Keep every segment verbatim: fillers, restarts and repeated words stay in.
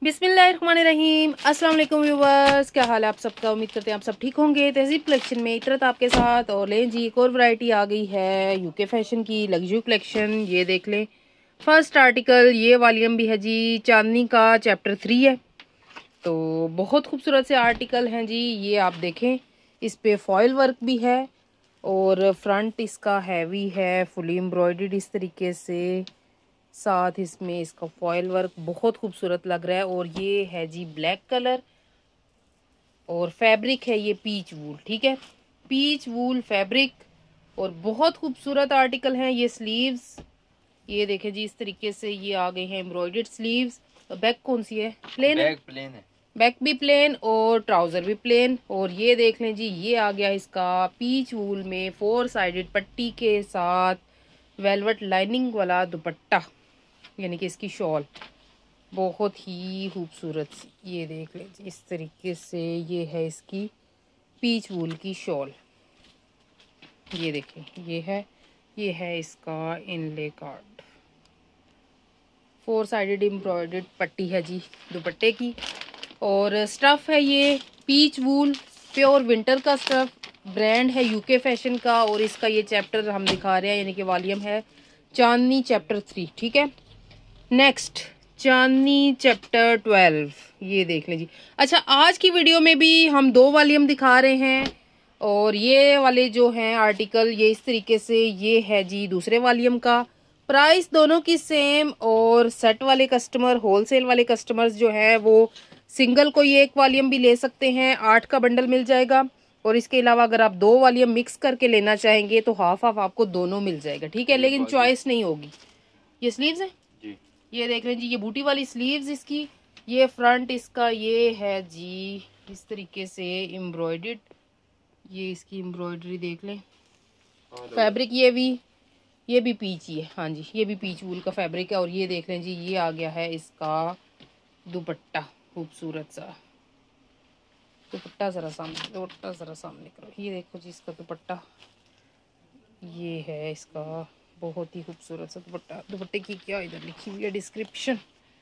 बिस्मिल्लाहिर्रहमानिर्रहीम। अस्सलाम वालेकुम व्यूवर्स, क्या हाल है आप सबका। उम्मीद करते हैं आप सब ठीक होंगे। तहजीब कलेक्शन में इतरत आपके साथ। और लें जी, एक और वैरायटी आ गई है यूके फैशन की लग्जरी कलेक्शन। ये देख लें, फर्स्ट आर्टिकल ये वॉल्यूम भी है जी, चांदनी का चैप्टर थ्री है। तो बहुत खूबसूरत से आर्टिकल हैं जी। ये आप देखें, इस पे फॉयल वर्क भी है और फ्रंट इसका हैवी है, फुली एम्ब्रॉयडर्ड इस तरीके से, साथ इसमें इसका फॉयल वर्क बहुत खूबसूरत लग रहा है। और ये है जी ब्लैक कलर और फैब्रिक है ये पीच वूल। ठीक है, पीच वूल फैब्रिक और बहुत खूबसूरत आर्टिकल है। ये स्लीव्स ये देखें जी, इस तरीके से ये आ गए हैं एम्ब्रॉयडर्ड स्लीव्स। तो बैक कौन सी है? प्लेन है, प्लेन है, बैक भी प्लेन और ट्राउजर भी प्लेन। और ये देख लें जी, ये आ गया इसका पीच वूल में फोर साइडेड पट्टी के साथ वेलवेट लाइनिंग वाला दुपट्टा, यानी कि इसकी शॉल बहुत ही खूबसूरत सी। ये देख लें जी, इस तरीके से ये है इसकी पीच वूल की शॉल। ये देखें, ये है ये है इसका inlay card. Four sided embroidered पट्टी है जी दुपट्टे की। और स्टफ है ये पीच वूल, प्योर विंटर का स्टफ। ब्रांड है यूके फैशन का। और इसका ये चैप्टर हम दिखा रहे हैं, यानी कि वॉल्यूम है चांदनी चैप्टर थ्री। ठीक है, नेक्स्ट चांदनी चैप्टर ट्वेल्व। ये देख लें जी। अच्छा, आज की वीडियो में भी हम दो वॉल्यूम दिखा रहे हैं। और ये वाले जो हैं आर्टिकल, ये इस तरीके से, ये है जी दूसरे वॉल्यूम का। प्राइस दोनों की सेम। और सेट वाले कस्टमर, होलसेल वाले कस्टमर्स जो है वो सिंगल कोई एक वॉल्यूम भी ले सकते हैं, आठ का बंडल मिल जाएगा। और इसके अलावा अगर आप दो वॉल्यूम मिक्स करके लेना चाहेंगे तो हाफ हाफ आपको दोनों मिल जाएगा। ठीक है, लेकिन चॉइस नहीं होगी। ये स्लीव्स है जी, ये देख रहे हैं जी, ये बूटी वाली स्लीव्स इसकी। ये फ्रंट इसका ये है जी, इस तरीके से एम्ब्रॉयडर्ड। ये इसकी एम्ब्रॉयडरी देख लें। फैब्रिक ये भी ये भी पीच ही है। हाँ जी, ये भी पीच वूल का फैब्रिक है। और ये देख लें जी, ये आ गया है इसका दुपट्टा, खूबसूरत सा दुपट्टा। जरा सामने दुपट्टा जरा सामने करो। ये देखो जी, इसका दुपट्टा ये है इसका, बहुत ही खूबसूरत सा दुपट्टा। दुपट्टे की क्या इधर लिखी हुई है description.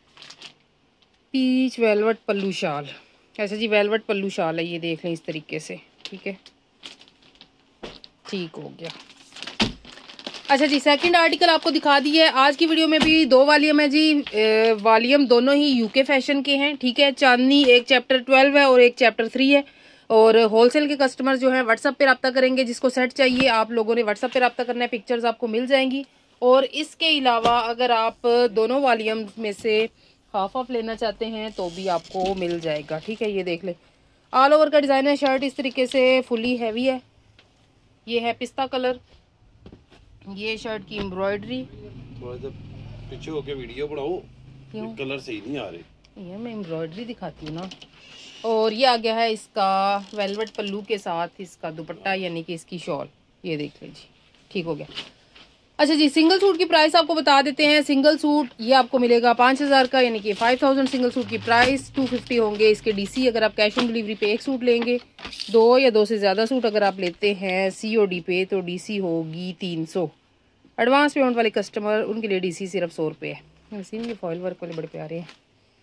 Peach velvet pallu shawl. अच्छा जी, वेलवेट पल्लू शाल है। ये देख लें इस तरीके से। ठीक है, ठीक हो गया। अच्छा जी, सेकंड आर्टिकल आपको दिखा दी है। आज की वीडियो में भी दो वॉल्यूम है जी। वॉल्यूम दोनों ही यूके फैशन के हैं। ठीक है, चांदनी एक चैप्टर ट्वेल्व है और एक चैप्टर थ्री है। और होलसेल के कस्टमर जो है व्हाट्सअप पे रब्ता करेंगे। जिसको सेट चाहिए आप लोगों ने व्हाट्सअप पे रब्ता करना है, पिक्चर्स आपको मिल जाएंगी। और इसके अलावा अगर आप दोनों वॉल्यूम में से हाफ हाफ लेना चाहते हैं तो भी आपको मिल जाएगा। ठीक है, ये देख ले, ऑल ओवर का डिज़ाइन है। शर्ट इस तरीके से फुली हैवी है। ये है पिस्ता कलर। ये शर्ट की एम्ब्रॉयडरी। थोड़ा सा पीछे होके वीडियो बनाओ, क्यों कलर सही नहीं आ रहे। ये मैं एम्ब्रॉयडरी दिखाती हूँ ना। और ये आ गया है इसका वेलवेट पल्लू के साथ इसका दुपट्टा, यानी कि इसकी शॉल। ये देख लीजिए, ठीक हो गया। अच्छा जी, सिंगल सूट की प्राइस आपको बता देते हैं। सिंगल सूट ये आपको मिलेगा पाँच हज़ार का, यानी कि फाइव थाउजेंड सिंगल सूट की प्राइस। टू फिफ्टी होंगे इसके डीसी अगर आप कैश ऑन डिलीवरी पे एक सूट लेंगे। दो या दो से ज़्यादा सूट अगर आप लेते हैं सीओडी पे तो डीसी होगी तीन सौ। एडवांस पेमेंट वाले कस्टमर उनके लिए डीसी सिर्फ सौ रुपये है। वैसे ये फॉइल वर्क वाले बड़े प्यारे हैं।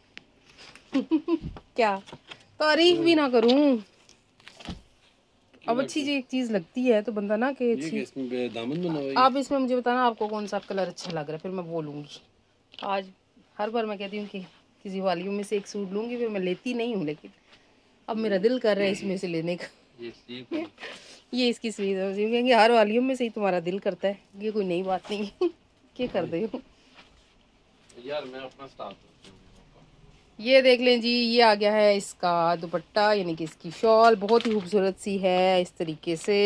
क्या तारीफ भी ना करूं, अब अच्छी जी एक चीज लगती है तो बंदा ना कि अच्छी। इसमें दामन बनाओ। आप इसमें मुझे बताना आपको कौन सा कलर अच्छा लग रहा है, फिर मैं बोलूंगी। आज हर बार मैं कहती हूँ कि किसी वॉल्यूम में से एक सूट लूंगी, फिर मैं लेती नहीं हूँ, लेकिन अब मेरा दिल कर रहा है इसमें से लेने का। ये, ये इसकी स्लीव है। क्योंकि हर वॉल्यूम में से ही तुम्हारा दिल करता है, ये कोई नई बात नहीं है। क्या कर दे हो यार, मैं अपना स्टाफ। ये देख लें जी, ये आ गया है इसका दुपट्टा, यानी कि इसकी शॉल बहुत ही खूबसूरत सी है इस तरीके से।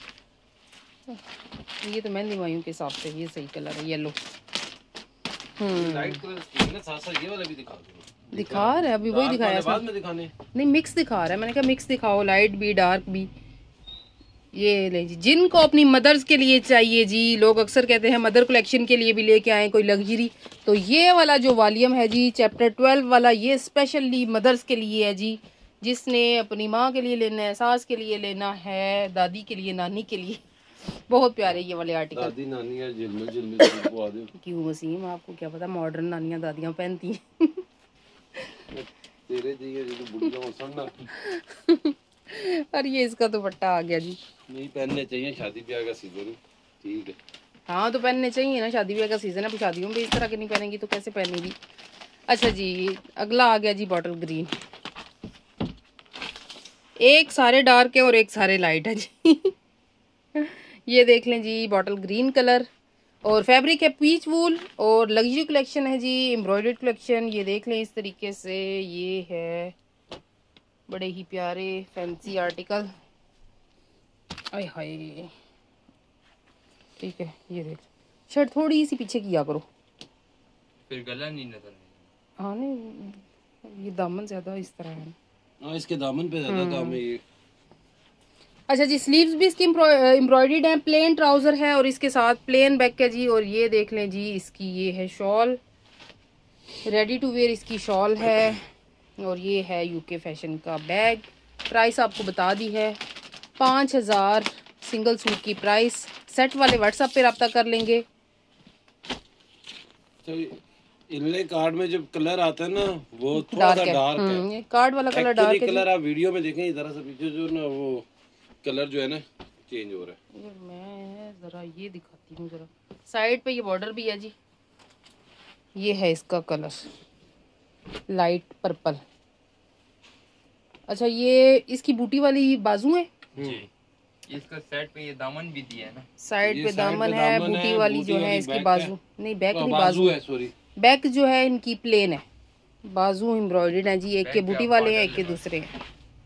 ये तो मेहंदी मायूं के हिसाब से ये सही कलर है, येलो। हम्म लाइट कलर साथ साथ ये वाला भी दिखा दो। दिखा रहा है, अभी वही दिखाया बाद में दिखाने। नहीं, मिक्स दिखा रहा है। मैंने कहा मिक्स दिखाओ, लाइट भी डार्क भी। ये ले जी, जिनको अपनी मदर्स के लिए चाहिए जी, लोग अक्सर कहते हैं मदर कलेक्शन के लिए भी लेके आए कोई लग्जरी, तो ये वाला जो वॉल्यूम है जी चैप्टर ट्वेल्व वाला, ये स्पेशली मदर्स के लिए है जी। जिसने अपनी माँ के लिए लेना है, सास के लिए लेना है, दादी के लिए, नानी के लिए। बहुत प्यारे ये वाले आर्टिकल। दादी नानी है जिलमिल जिलमिल। क्यों वसीम, आपको क्या पता, मॉडर्न नानियाँ दादियाँ पहनती हैं। तेरे जी ये जो बुढ़िया हो सुनना। और ये इसका दुपट्टा आ गया जी। नहीं पहनने चाहिए, शादी ब्याह का सीजन, ठीक है। हाँ तो पहनने चाहिए ना, शादी ब्याह का सीजन है, शादियों में भी इस तरह के नहीं पहनेंगी तो कैसे पहनेगी। अच्छा जी अगला आ गया जी बॉटल ग्रीन। एक सारे डार्क है और एक सारे लाइट है जी। ये देख लें जी बॉटल ग्रीन कलर, और फैब्रिक है पीच वूल, और लग्जरी कलेक्शन है जी, एम्ब्रॉयडर्ड कलेक्शन। ये देख लें इस तरीके से, ये है बड़े ही प्यारे फैंसी आर्टिकल। आय हाय ठीक है। ये देख शर्ट थोड़ी सी पीछे किया करो, फिर गला नहीं नजर। हाँ नहीं ये दामन ज्यादा इस तरह है। हाँ इसके दामन पे ज्यादा काम है ये। अच्छा जी स्लीव्स भी इसकी एम्ब्रॉयडर्ड है, प्लेन ट्राउजर है और इसके साथ प्लेन बैक है जी। और ये देख लें जी इसकी ये है शॉल, रेडी टू वेयर इसकी शॉल है, और ये है यूके फैशन का बैग। प्राइस आपको बता दी है पाँच हजार सिंगल सूट की प्राइस। सेट वाले व्हाट्सएप पे रब्ता कर लेंगे। तो इनले कार्ड में जब कलर आता है ना वो थोड़ा सा डार्क है, है। कार्ड वाला कलर डार्क है। कलर आप वीडियो में देखें इधर से पीछे जो ना वो कलर जो है ना चेंज हो रहा है। यार मैं जरा ये दिखाती हूँ जरा, साइड पे ये बॉर्डर भी है जी। ये है इसका कलर लाइट पर्पल। अच्छा ये इसकी बूटी वाली बाजू है जी, इसका साइड पे ये दामन भी दिया है ना, साइड पे दामन है, बूटी वाली जो है इसकी बाजू नहीं बैक नहीं बाजू है, सॉरी बैक जो है इनकी प्लेन है, बाजू एम्ब्रॉयडर्ड है जी। एक के बूटी वाले हैं एक के दूसरे हैं।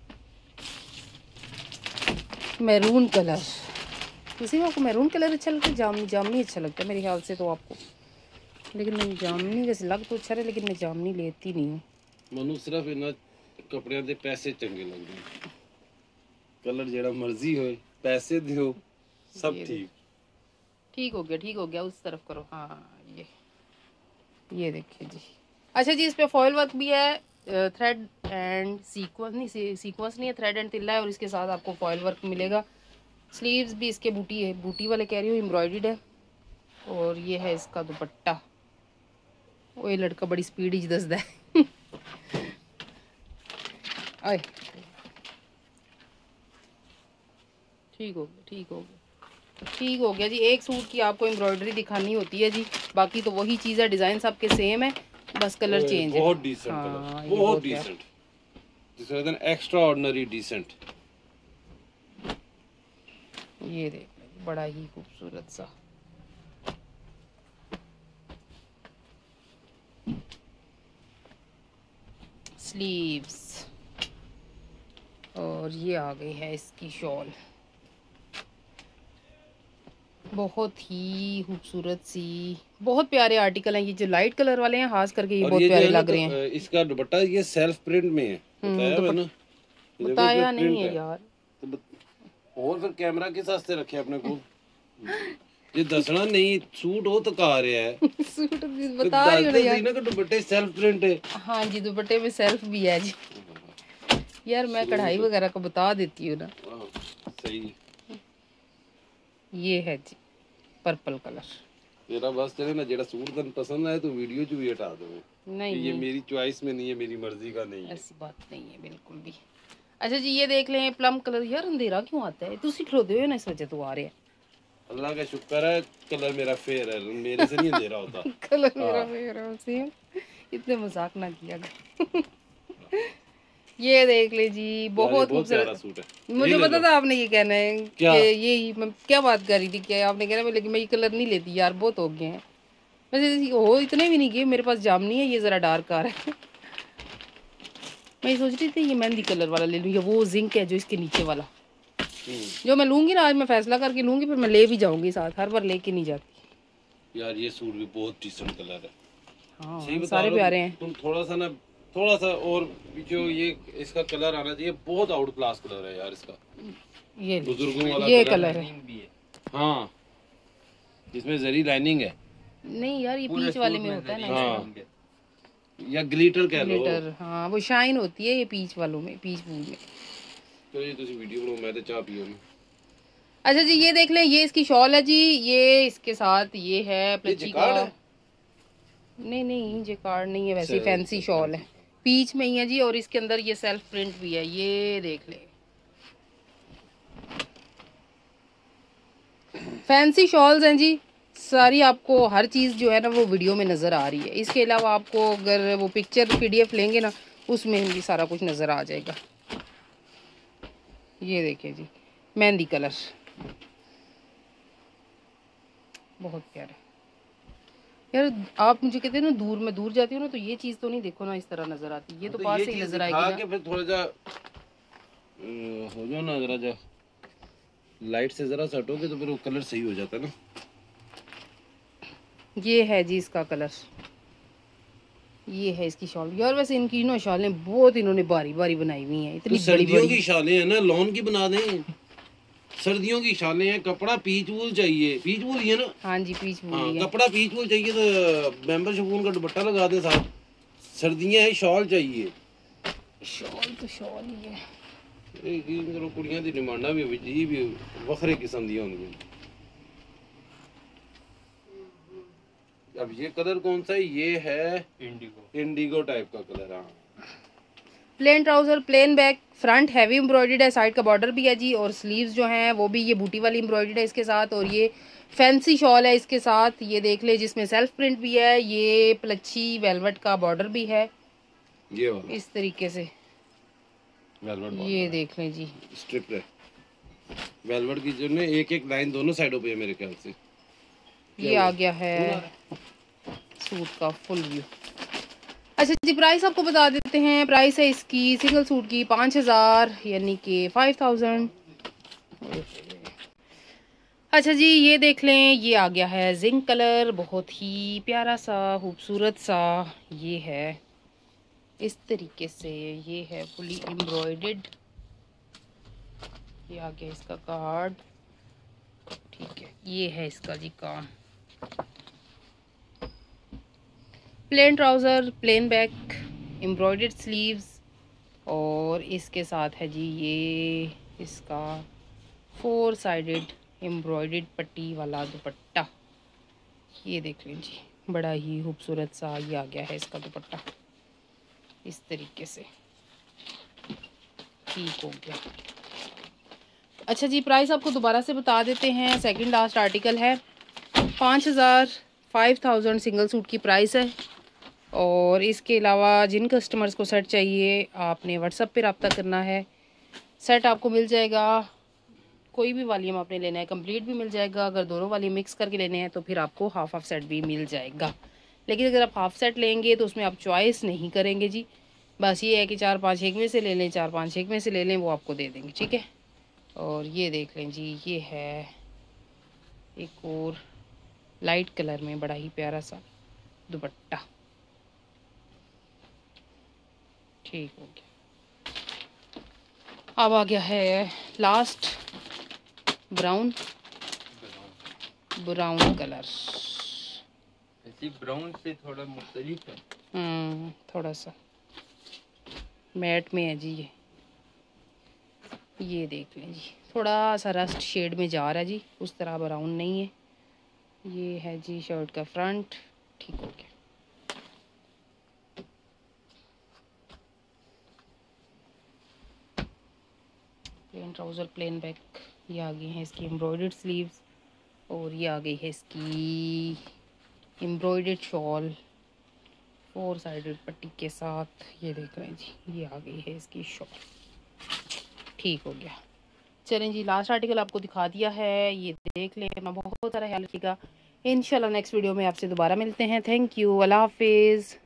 मैरून कलर, उसी में आपको मैरून कलर अच्छा लगता है? जामनी जामनी अच्छा लगता है मेरे ख्याल से तो आपको, लेकिन मैं जामनी वैसे लग तो अच्छा है लेकिन मैं जामनी लेती नहीं हूँ। मनु सिर्फ इन्हें कपड़े दे पैसे चंगे लगते हैं, कलर जेड़ा मर्जी हो पैसे दियो सब ठीक ठीक हो गया ठीक हो गया उस तरफ करो। हाँ ये ये देखिए जी। अच्छा जी इस पे फॉयल वर्क भी है, थ्रेड एंड सीक्वेंस नहीं सीक्वेंस नहीं है, थ्रेड एंड तिल्ला है, और इसके साथ आपको फॉयल वर्क मिलेगा। स्लीव्स भी इसके बूटी है, बूटी वाले कह रही हूँ एम्ब्रॉयडर्ड है। और ये है इसका दुपट्टा। वो ये लड़का बड़ी स्पीड ही दसदा है। आए ठीक हो गया ठीक हो गया ठीक हो गया जी। एक सूट की आपको एम्ब्रॉयडरी दिखानी होती है जी, बाकी तो वही चीज़ है, डिज़ाइन सबके सेम है, बस कलर चेंज है। बहुत डिसेंट हाँ, कलर, ये बहुत decent, this is an extraordinary decent. ये देख बड़ा ही खूबसूरत सा। स्लीव्स, और ये आ गई है इसकी शॉल, बहुत ही खूबसूरत सी, बहुत प्यारे आर्टिकल हैं ये जो लाइट कलर वाले हैं, खास करके ये बहुत प्यारे लग रहे हैं। इसका दुपट्टा ये सेल्फ प्रिंट में है, बताया है ना? बताया नहीं है यार, और फिर कैमरा किस वास्ते रखे अपने को? ये दसना नहीं, सूट हो तो कहा रहा है सूट बता रही हूं यार ना कि दुपट्टे सेल्फ प्रिंट है। हाँ जी दुपट्टे में सेल्फ भी है जी। यार मैं कढ़ाई वगैरह को बता देती हूँ ना। सही। ये है जी पर्पल कलर। तेरा बस तेरे ना जेड़ा सूट तन पसंद आए तो वीडियो च भी हटा दो। नहीं ये मेरी चॉइस में नहीं है, मेरी मर्जी का नहीं है, ऐसी बात नहीं है बिल्कुल भी। अच्छा जी ये देख लें प्लम कलर। यार अंधेरा क्यों आता है? तुसी खड़ोते हो ना इस वजह तो आ रहे हैं। अल्लाह का शुक्र है कलर मेरा फेयर है, मेरे से नहीं अंधेरा होता। कलर मेरा फेयर है सेम। इतने मजाक ना किया कर। ये देख ले जी बहुत खूबसूरत सूट है। मुझे पता था आपने ये कहना है क्या? कि ये मैं क्या बात कर रही थी क्या आपने कहना, लेकिन मैं ये कलर नहीं लेती यार, बहुत हो गए हैं वैसे हो इतने भी नहीं किए। मेरे पास जामनी है, ये जरा डार्क आ रहा है। मैं सोच रही थी ये मेहंदी कलर वाला ले लूँ या वो जिंक है जो इसके नीचे वाला, जो मैं लूंगी ना आज मैं फैसला करके लूंगी, फिर मैं ले भी जाऊंगी साथ, हर बार लेके नहीं जाती। यार ये सूट भी बहुत डिसेंट कलर है। हाँ सारे प्यारे हैं। तुम थोड़ा सा ना थोड़ा सा और जो ये इसका कलर आना चाहिए, बहुत आउट क्लास कलर है यार इसका। ये बुजुर्गों वाला ये कलर है। हाँ इसमें जरी लाइनिंग है। नहीं यार ये पीच वाले में होता है ना। हाँ या ग्लिटर कह लो। ग्लिटर हाँ वो शाइन होती है ये पीच वालों में, पीच फूल में। तो ये तुसी वीडियो बनाओ, मैं तो चाह पियो। अच्छा जी ये देख लें ये इसकी शॉल है जी, ये इसके साथ ये है प्लची का। नहीं नहीं जेकार्ड नहीं है, वैसे फैंसी शॉल है। पीच में ही है जी, और इसके अंदर ये सेल्फ प्रिंट भी है, ये देख ले। फैंसी शॉल्स हैं जी सारी, आपको हर चीज़ जो है ना वो वीडियो में नज़र आ रही है। इसके अलावा आपको अगर वो पिक्चर पीडीएफ लेंगे ना, उसमें भी सारा कुछ नज़र आ जाएगा। ये देखिए जी, मेहंदी कलर, बहुत प्यारा यार। आप मुझे कहते हैं ना दूर में दूर जाती हूँ ना, तो ये चीज़ तो नहीं देखो ना इस तरह नज़र आती, ये तो तो पास ये से ही चीज़ नज़र दिखा आएगी के ना। फिर थोड़ा जा हो जाओ ना, जरा जा लाइट से जरा सटोगे तो फिर वो कलर सही हो जाता है ना। ये है जी इसका कलर, ये है इसकी शॉल यार। वैसे इनकी ना शॉलें बहुत इन्होंने बारी बारी बनाई हुई हैं, इतनी तो बड़ी सर्दियों बड़ी। की शालें हैं ना, लॉन की बना दें। सर्दियों की शालें हैं, कपड़ा पीच वूल चाहिए, पीच वूल ही है ना। हाँ जी पीच हाँ, वूल है। कपड़ा पीच वूल चाहिए तो मेंबर शगुन का दुपट्टा लगा दें साथ। सर्दियां हैं, शॉल चाहिए। शॉल तो शॉल ही है। ਇਹ ਕੀ ਚਲੋ ਕੁੜੀਆਂ ਦੀ ਡਿਮਾਂਡਾਂ ਵੀ ਜੀ ਵੀ ਵੱਖਰੇ किस्म ਦੀਆਂ ਹੁੰਦੀਆਂ। अब ये कलर कौन सा है? ये है इंडिगो इंडिगो टाइप का कलर। हाँ, plain trouser, plain back, front heavy embroidered है, साइड का बॉर्डर भी है जी, और स्लीव्स जो हैं वो भी ये बूटी वाली एम्ब्रॉयडर्ड है इसके साथ, और ये फैंसी शॉल है इसके साथ, ये देख ले, जिसमें सेल्फ प्रिंट भी है। ये प्लच्छी वेलवेट का बॉर्डर भी है ये वाला इस तरीके से, वेलवेट ये देख लें जी। स्ट्रिप है वेलवेट की, जो ने एक एक लाइन दोनों साइडों पे है मेरे ख्याल से। ये आ गया है सूट का फुल व्यू। अच्छा जी, प्राइस आपको बता देते हैं। प्राइस है इसकी सिंगल सूट की पाँच हज़ार यानी कि फाइव थाउजेंड। अच्छा जी, ये देख लें, ये आ गया है जिंक कलर, बहुत ही प्यारा सा खूबसूरत सा। ये है इस तरीके से, ये है फुली एम्ब्रॉयडर्ड। ये आ गया इसका कार्ड, ठीक है। ये है इसका जी काम। Plain trouser, plain back, embroidered sleeves, और इसके साथ है जी ये इसका फोर साइडेड एम्ब्रॉयडर्ड पट्टी वाला दुपट्टा। ये देख लें जी, बड़ा ही खूबसूरत सा ये आ गया है इसका दुपट्टा इस तरीके से, ठीक हो गया। अच्छा जी, प्राइस आपको दोबारा से बता देते हैं। सेकंड लास्ट आर्टिकल है, पाँच हज़ार फाइव थाउजेंड सिंगल सूट की प्राइस है। और इसके अलावा जिन कस्टमर्स को सेट चाहिए आपने व्हाट्सएप पे रब्ता करना है। सेट आपको मिल जाएगा, कोई भी वॉल्यूम आपने लेना है कंप्लीट भी मिल जाएगा। अगर दोनों वॉल्यूम मिक्स करके लेने हैं तो फिर आपको हाफ हाफ सेट भी मिल जाएगा। लेकिन अगर आप हाफ सेट लेंगे तो उसमें आप चॉइस नहीं करेंगे जी, बस ये है कि चार पाँच एक में से ले लें, चार पाँच एक में से ले लें, वो आपको दे देंगे, ठीक है। और ये देख लें जी, ये है एक और लाइट कलर में बड़ा ही प्यारा सा दुपट्टा, ठीक हो गया। अब आ गया है लास्ट ब्राउन, ब्राउन कलर। ऐसी ब्राउन से थोड़ा मुख्तलिफ है, हम्म थोड़ा सा मैट में है जी। ये ये देख लें जी, थोड़ा सा रस्ट शेड में जा रहा है जी, उस तरह ब्राउन नहीं है। ये है जी शर्ट का फ्रंट, ठीक हो गया। प्लेन ट्राउज़र, प्लेन बैक, ये आ गई है इसकी एम्ब्रॉयडर्ड स्लीव्स, और ये आ गई है इसकी एम्ब्रॉयडर्ड शॉल फोर साइडेड पट्टी के साथ। ये देख रहे हैं जी, ये आ गई है इसकी शॉल, ठीक हो गया। चलें जी, लास्ट आर्टिकल आपको दिखा दिया है, ये देख लें। अपना बहुत सारा ख्याल रखिएगा। इंशाल्लाह नेक्स्ट वीडियो में आपसे दोबारा मिलते हैं। थैंक यू, अल्लाह हाफिज़।